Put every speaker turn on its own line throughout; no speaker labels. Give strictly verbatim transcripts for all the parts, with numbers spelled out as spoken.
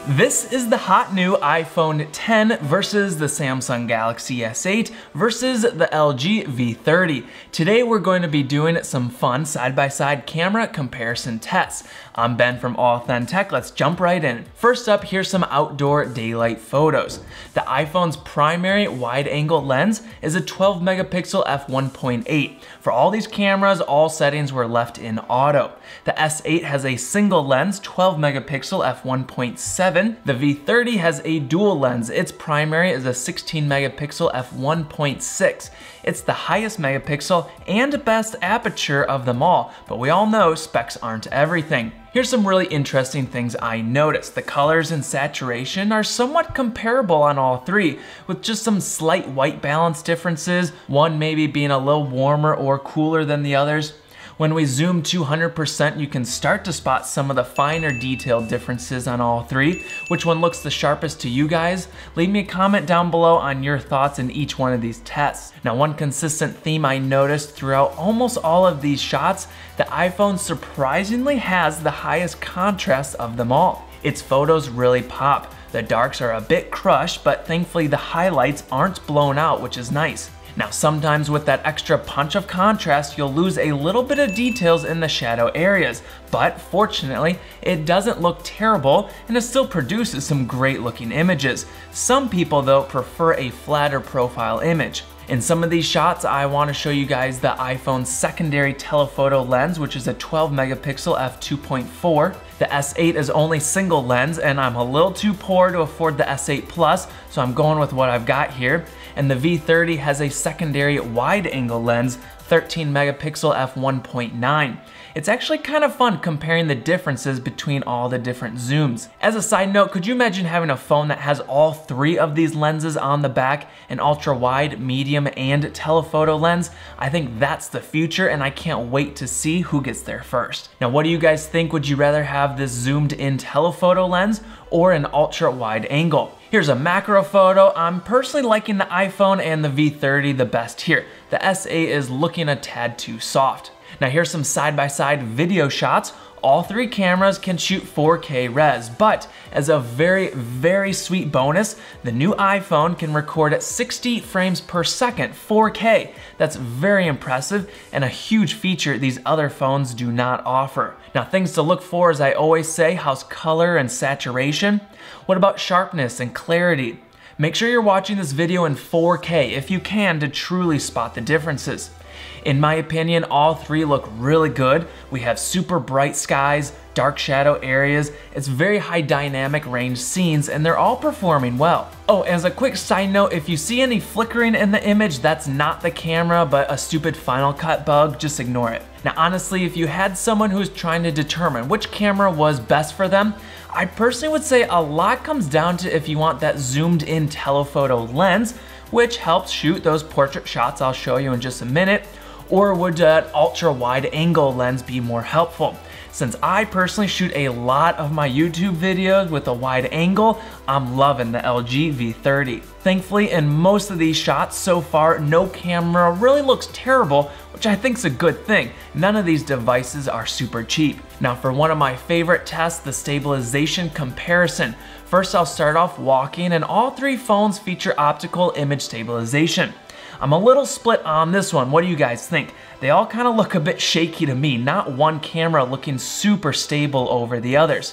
This is the hot new iPhone ten versus the Samsung Galaxy S eight versus the L G V thirty. Today we're going to be doing some fun side-by-side camera comparison tests. I'm Ben from AuthenTech, let's jump right in. First up, here's some outdoor daylight photos. The iPhone's primary wide-angle lens is a twelve megapixel f one point eight. For all these cameras, all settings were left in auto. The S eight has a single lens, twelve megapixel f one point seven. The V thirty has a dual lens. Its primary is a sixteen megapixel f one point six. It's the highest megapixel and best aperture of them all, but we all know specs aren't everything. Here's some really interesting things I noticed. The colors and saturation are somewhat comparable on all three, with just some slight white balance differences, one maybe being a little warmer or cooler than the others. When we zoom two hundred percent, you can start to spot some of the finer detailed differences on all three. Which one looks the sharpest to you guys? Leave me a comment down below on your thoughts in each one of these tests. Now, one consistent theme I noticed throughout almost all of these shots, the iPhone surprisingly has the highest contrast of them all. Its photos really pop. The darks are a bit crushed, but thankfully the highlights aren't blown out, which is nice. Now, sometimes with that extra punch of contrast, you'll lose a little bit of details in the shadow areas, but fortunately, it doesn't look terrible and it still produces some great looking images. Some people though prefer a flatter profile image. In some of these shots, I want to show you guys the iPhone's secondary telephoto lens, which is a twelve megapixel f two point four. The S eight is only single lens, and I'm a little too poor to afford the S eight Plus, so I'm going with what I've got here. And the V thirty has a secondary wide-angle lens, thirteen megapixel f one point nine. It's actually kind of fun comparing the differences between all the different zooms. As a side note, could you imagine having a phone that has all three of these lenses on the back, an ultra-wide, medium, and telephoto lens? I think that's the future, and I can't wait to see who gets there first. Now, what do you guys think? Would you rather have this zoomed-in telephoto lens or an ultra-wide angle? Here's a macro photo. I'm personally liking the iPhone and the V thirty the best here. The S eight is looking a tad too soft. Now here's some side-by-side video shots. All three cameras can shoot four K res, but as a very, very sweet bonus, the new iPhone can record at sixty frames per second, four K. That's very impressive and a huge feature these other phones do not offer. Now, things to look for, as I always say, how's color and saturation? What about sharpness and clarity? Make sure you're watching this video in four K if you can to truly spot the differences. In my opinion, all three look really good. We have super bright skies, dark shadow areas, it's very high dynamic range scenes, and they're all performing well. Oh, as a quick side note, if you see any flickering in the image, that's not the camera, but a stupid Final Cut bug, just ignore it. Now honestly, if you had someone who's trying to determine which camera was best for them, I personally would say a lot comes down to if you want that zoomed in telephoto lens, which helps shoot those portrait shots I'll show you in just a minute, or would that ultra wide angle lens be more helpful? Since I personally shoot a lot of my YouTube videos with a wide angle, I'm loving the L G V thirty. Thankfully, in most of these shots so far, no camera really looks terrible, which I think is a good thing. None of these devices are super cheap. Now for one of my favorite tests, the stabilization comparison. First, I'll start off walking, and all three phones feature optical image stabilization. I'm a little split on this one. What do you guys think? They all kind of look a bit shaky to me, not one camera looking super stable over the others.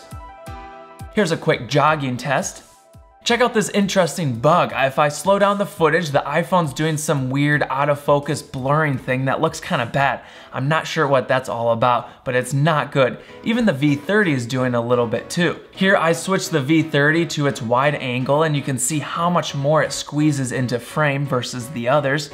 Here's a quick jogging test. Check out this interesting bug. If I slow down the footage, the iPhone's doing some weird out of focus blurring thing that looks kind of bad. I'm not sure what that's all about, but it's not good. Even the V thirty is doing a little bit too. Here I switched the V thirty to its wide angle, and you can see how much more it squeezes into frame versus the others.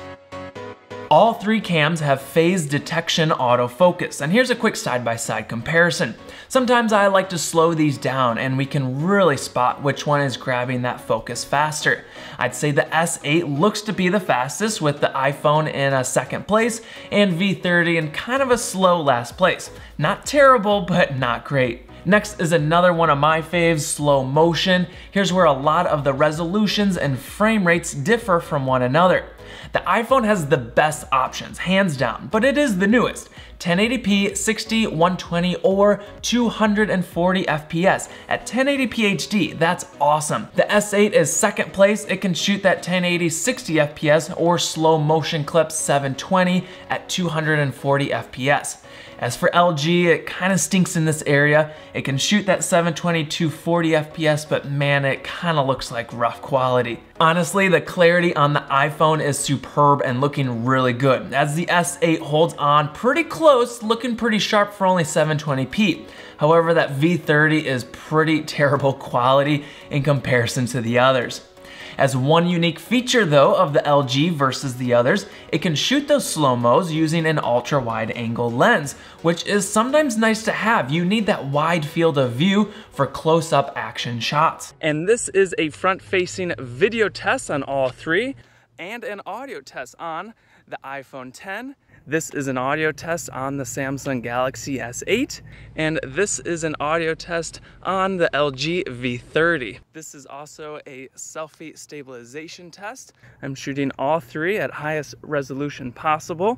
All three cams have phase detection autofocus, and here's a quick side-by-side comparison. Sometimes I like to slow these down and we can really spot which one is grabbing that focus faster. I'd say the S eight looks to be the fastest, with the iPhone in a second place and V thirty in kind of a slow last place. Not terrible, but not great. Next is another one of my faves, slow motion. Here's where a lot of the resolutions and frame rates differ from one another. The iPhone has the best options, hands down, but it is the newest. ten eighty p, sixty, one twenty, or two hundred forty F P S at ten eighty p H D. That's awesome. The S eight is second place. It can shoot that ten eighty sixty F P S or slow motion clip seven twenty at two hundred forty F P S. As for L G, it kind of stinks in this area. It can shoot that seven twenty, two forty F P S, but man, it kind of looks like rough quality. Honestly, the clarity on the iPhone is superb and looking really good, as the S eight holds on pretty close, looking pretty sharp for only seven twenty p. However, that V thirty is pretty terrible quality in comparison to the others. As one unique feature though of the L G versus the others, it can shoot those slow-mos using an ultra-wide angle lens, which is sometimes nice to have. You need that wide field of view for close-up action shots. And this is a front-facing video test on all three, and an audio test on the iPhone ten. This is an audio test on the Samsung Galaxy S eight, and this is an audio test on the L G V thirty. This is also a selfie stabilization test. I'm shooting all three at highest resolution possible.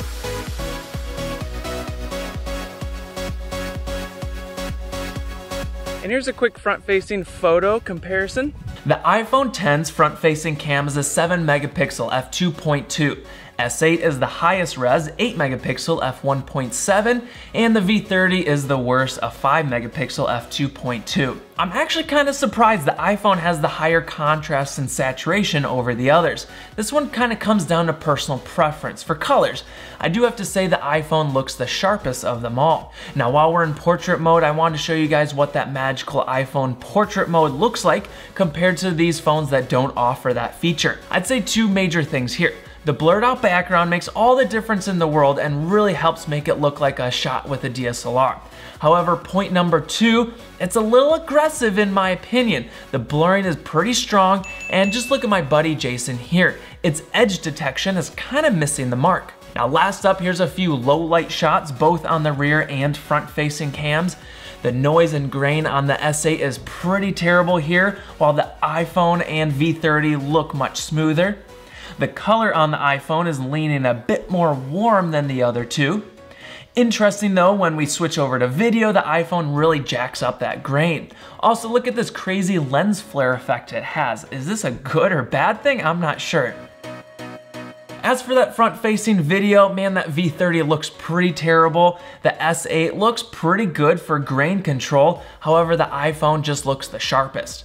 And here's a quick front-facing photo comparison. The iPhone ten's front-facing cam is a seven megapixel f two point two. S eight is the highest res, eight megapixel f one point seven, and the V thirty is the worst, a five megapixel f two point two. I'm actually kind of surprised the iPhone has the higher contrast and saturation over the others. This one kind of comes down to personal preference. For colors, I do have to say the iPhone looks the sharpest of them all. Now, while we're in portrait mode, I want to show you guys what that magical iPhone portrait mode looks like compared to these phones that don't offer that feature. I'd say two major things here. The blurred out background makes all the difference in the world and really helps make it look like a shot with a D S L R. However, point number two, it's a little aggressive in my opinion. The blurring is pretty strong, and just look at my buddy Jason here. Its edge detection is kind of missing the mark. Now last up, here's a few low light shots, both on the rear and front facing cams. The noise and grain on the S eight is pretty terrible here, while the iPhone and V thirty look much smoother. The color on the iPhone is leaning a bit more warm than the other two. Interesting though, when we switch over to video, the iPhone really jacks up that grain. Also, look at this crazy lens flare effect it has. Is this a good or bad thing? I'm not sure. As for that front-facing video, man, that V thirty looks pretty terrible. The S eight looks pretty good for grain control. However, the iPhone just looks the sharpest.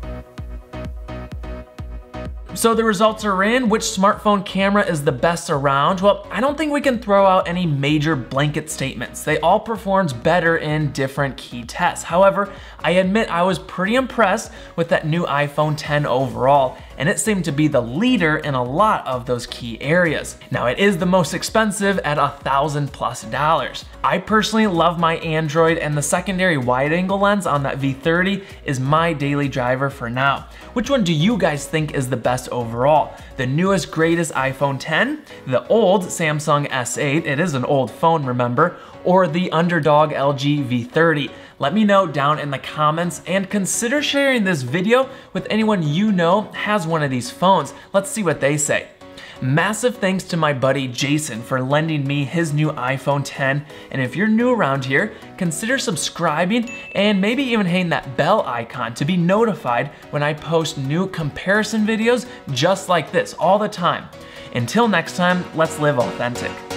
So the results are in. Which smartphone camera is the best around? Well, I don't think we can throw out any major blanket statements. They all performed better in different key tests. However, I admit I was pretty impressed with that new iPhone ten overall, and it seemed to be the leader in a lot of those key areas. Now, it is the most expensive at a thousand plus dollars. I personally love my Android, and the secondary wide angle lens on that V thirty is my daily driver for now. Which one do you guys think is the best overall? The newest, greatest iPhone ten, the old Samsung S eight, it is an old phone, remember, or the underdog L G V thirty? Let me know down in the comments, and consider sharing this video with anyone you know has one of these phones. Let's see what they say. Massive thanks to my buddy Jason for lending me his new iPhone ten, and if you're new around here, consider subscribing and maybe even hitting that bell icon to be notified when I post new comparison videos just like this all the time. Until next time, let's live authentic.